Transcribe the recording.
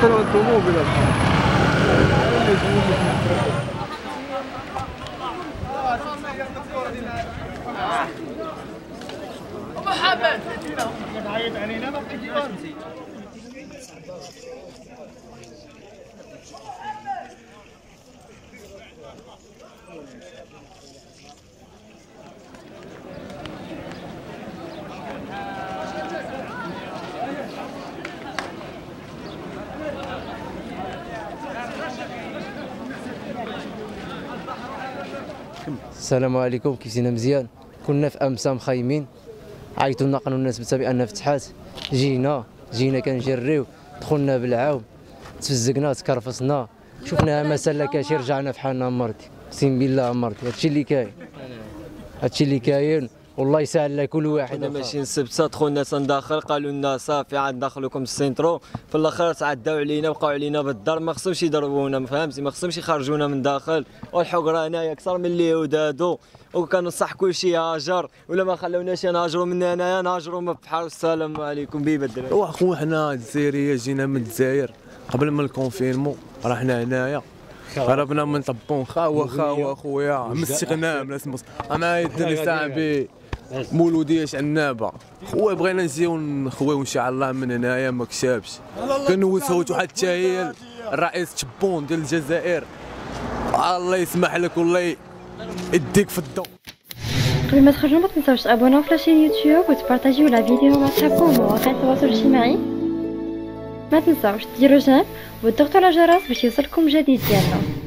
دخلوا الطوموبيل السلام عليكم، كيفنا؟ مزيان. كنا في امسا مخيمين، عيطوا لنا قالوا الناس بسبب انها فتحات. جينا كنجريو، دخلنا بالعاوم، تفزقنا تكرفصنا، شفناها مساله كاشي، رجعنا في حالنا مرتي. اقسم بالله مرتي، هادشي اللي كاين والله يسهل لكل واحد. كنا ماشيين السبته، دخلنا تنداخل قالوا لنا صافي عاد ندخلوكم السينترو، في الاخر تعداو علينا بقاو علينا بالدار، ما خصهمش يضربونا، ما فهمتي، ما خصهمش يخرجونا من داخل، والحقره هنايا اكثر من اليهود هادو، وكانوا صح كلشي هاجر، ولا ما خلوناش نهاجروا من هنايا نهاجروا من البحر. السلام عليكم بيبا الدراري. واخو حنا الجزائريه جينا من الجزائر قبل من الكونفينمون، رحنا هنايا هربنا من طبون خاوه خويا مستغنام ناس انا يدري صاحبي مولودياش عنابه خويا، بغينا نجيو نخويو ان شاء الله من هنايا ما كشافش. كنوسوت واحد التاهيل الرئيس تشبون ديال الجزائر، الله يسمح لك والله يديك في الضو. قبل ما تخرجوا ما تنساوش تابوناو في لاشين يوتيوب وتبارطاجيو لا فيديو مع صحابكم ومواقع التواصل الاجتماعي. ما تنساوش ديروا جيم وتضغطوا على الجرس باش يوصلكم جديد ديالنا.